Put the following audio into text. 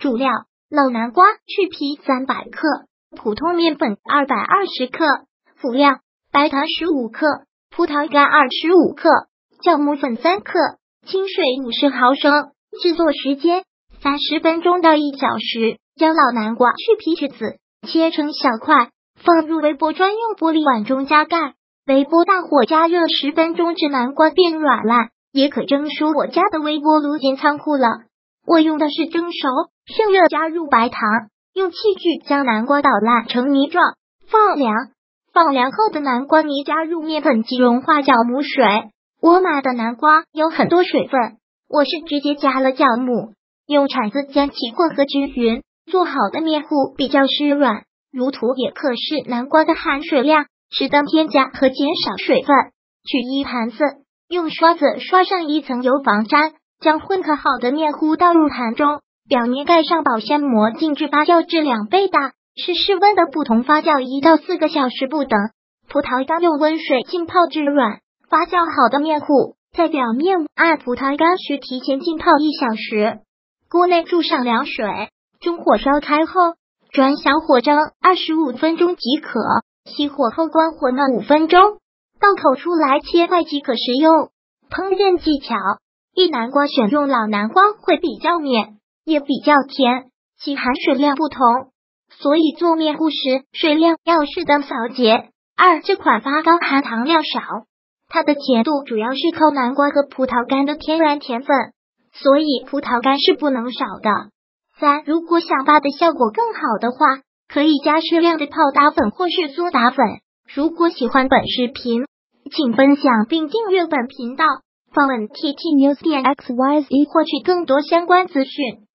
主料：老南瓜去皮300克，普通面粉220克，辅料：白糖15克，葡萄干25克，酵母粉3克，清水50毫升。制作时间30分钟到1小时。将老南瓜去皮去籽，切成小块，放入微波专用玻璃碗中加盖，微波大火加热10分钟至南瓜变软烂，也可蒸熟。我家的微波炉进仓库了，我用的是蒸熟，趁热加入白糖，用器具将南瓜捣烂成泥状，放凉。放凉后的南瓜泥加入面粉及融化酵母水。我买的南瓜有很多水分，我是直接加了酵母，用铲子将其混合均匀。做好的面糊比较湿软，如图也可视南瓜的含水量，适当添加和减少水分。取一盘子，用刷子刷上一层油防粘，将混合好的面糊倒入盘中，表面盖上保鲜膜，静置发酵至2倍大，是室温的不同发酵1到4个小时不等。葡萄干用温水浸泡至软，发酵好的面糊在表面按葡萄干需提前浸泡1小时。锅内注上凉水，中火烧开后，转小火蒸25分钟即可，熄火后关火焖5分钟，倒口出来切块即可食用。烹饪技巧：一南瓜选用老南瓜会比较绵，也比较甜，其含水量不同，所以做面糊时水量要适当调节。2，这款发糕含糖量少，它的甜度主要是靠南瓜和葡萄干的天然甜分，所以葡萄干是不能少的。3，如果想发的效果更好的话，可以加适量的泡打粉或是苏打粉。如果喜欢本视频，请分享并订阅本频道，访问 ttnews.xyz 获取更多相关资讯。